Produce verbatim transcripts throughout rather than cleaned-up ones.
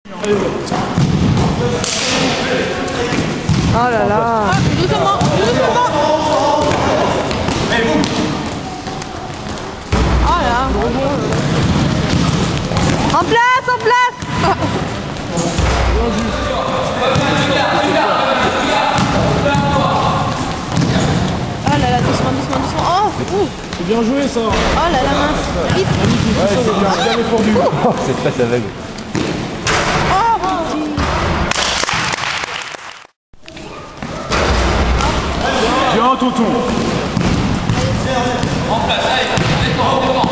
Oh là là. Doucement, doucement. Oh là. En place, en place. Oh là là, doucement, doucement, doucement. Oh, ouh. C'est bien joué ça. Oh là là, mince. Vite. Ouais, c'est bien, bien défendu. Oh, cette passe aveugle. Oh, petit. Bien, tonton. En place, allez, devant, devant.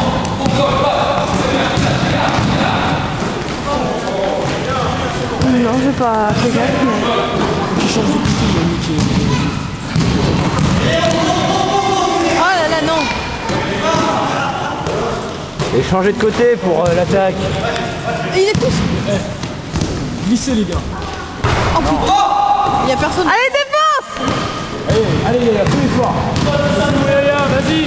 Non, je vais pas faire gaffe. Qui change de côté, Yannick. Oh là là, non. Et changer de côté pour euh, l'attaque. Il est tous. Glissez les gars. Oh putain. Il y a personne. Allez, défense. Allez, allez, Yaya, tous les soirs. Vas-y, Yaya, vas-y.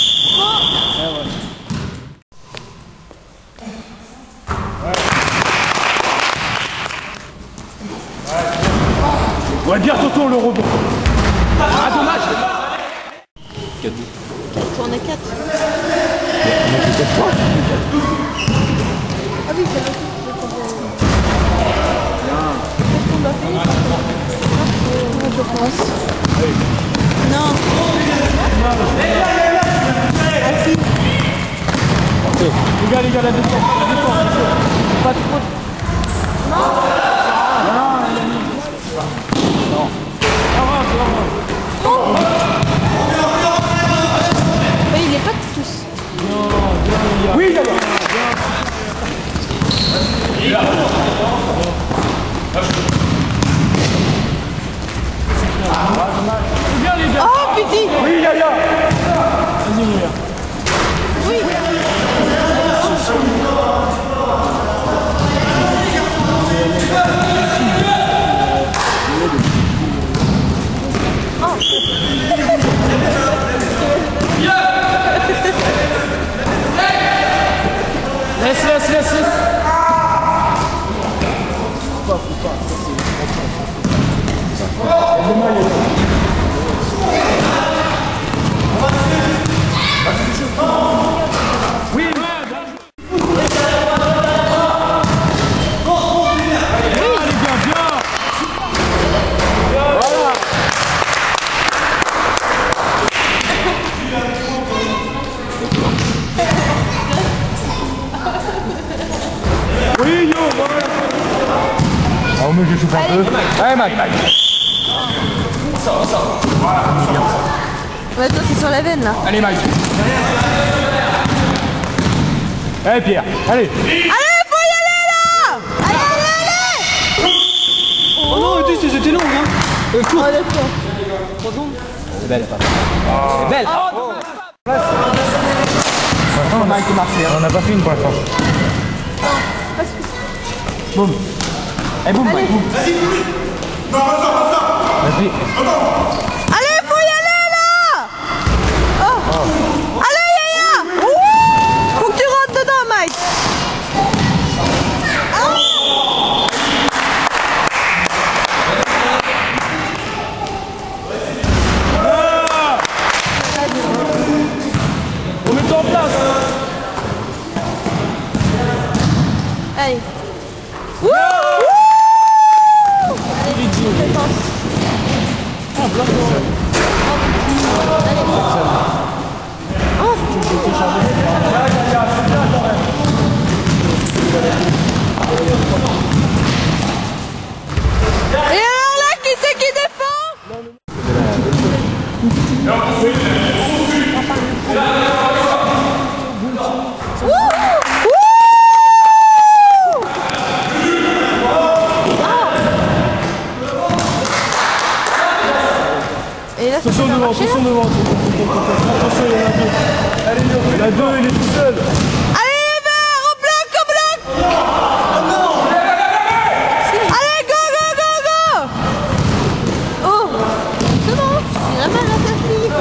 Ouais, bien tonton le rebond. Ah dommage. On a quatre. On a fait quatre fois. Ah oui, c'est vrai. Qu'est-ce qu'on doit faire? Je pense. Non. Ah si. Les gars, les gars, la défense, la défense. Pas trop. Non. Mais il est pas tous. Oui, Yaya. Bien les gars. Oh petit. Oui, Yaya. Vas-y, mon gars. Oui. Laisse, laisse, laisse, laisse. Faut pas, faut pas. Ça, c'est le dommage, Yaya. Oui, ouais, oui, yo, voilà. Ah, au mieux, je souffle un peu. Ouais, Mike. Ouais, toi, c'est sur la veine là. Allez, Mike. Allez, Pierre. Allez. Allez, faut y aller là. Allez, allez, allez. Oh non, arrêtez, c'était long, hein. Euh, cours. Oh, d'accord. C'est belle, pas mal. C'est belle. Oh, On a été marqué. On n'a pas fait une pour l'instant. Boum. Et boum, Mike, boum. Vas-y. allez, faut y aller là. Oh. Allez, Yaya. Ouh. Faut que tu rentres dedans, Mike. On met en place. Allez. Wouh. Wouh. Allez, défense. Ah, blanc. Et alors là, qui c'est qui défend? Et là, ça Attention peut devant, marcher, attention là. devant. Attention, il y en a deux. Allez, il y en a deux, il est tout seul. Allez les verts, au bloc, au bloc. Allez, go, go, go, go. Oh, c'est bon, il a mal à sa fille.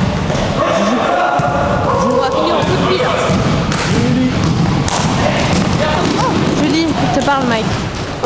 On va finir en coup de pied là. Oh, Julie, je te parle Mike.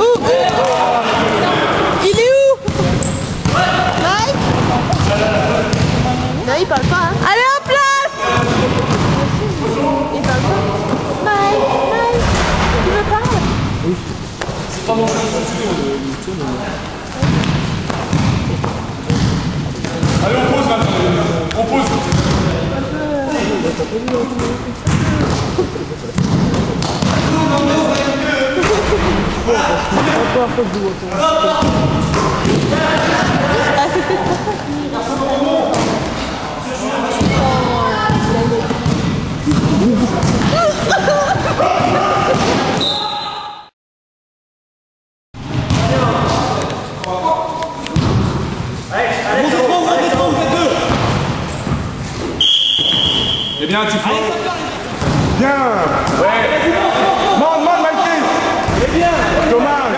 C'est bien, tu fais. Bien. Ouais. Monte, monte, Mikey. C'est bien. Dommage.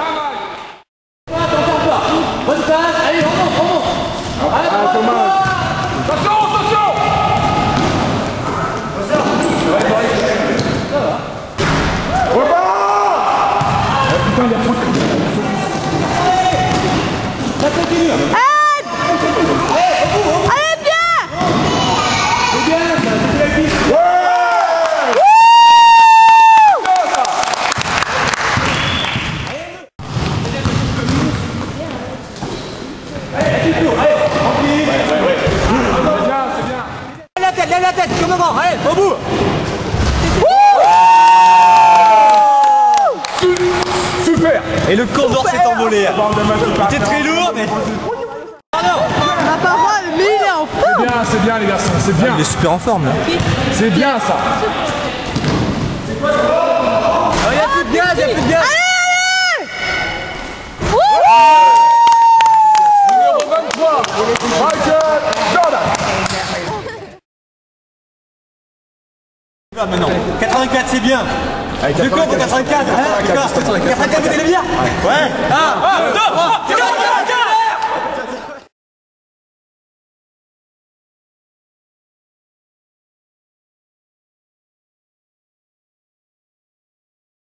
Bonne passe. Allez, remonte, remonte. Ah, dommage. Attention, attention. Repars. Putain, il y a faute. Ça continue. Aide. Allez, bien. C'est bien, ça. C'est la vie. Lève la tête, comme avant, allez, au bout. Super. Et le condor s'est envolé. Il était très lourd, mais. Ma parole, mais il est en feu. C'est bien, c'est bien les garçons, c'est bien. Il est super en forme là. C'est bien ça. Il n'y a plus de gaz, il n'y a plus de gaz. Numéro vingt-trois, Michael Jordan. Maintenant. quatre-vingt-quatre, c'est bien. De quoi pour quatre-vingt-quatre, hein? quatre-vingt-quatre, vous allez bien? Ouais. un, deux, trois,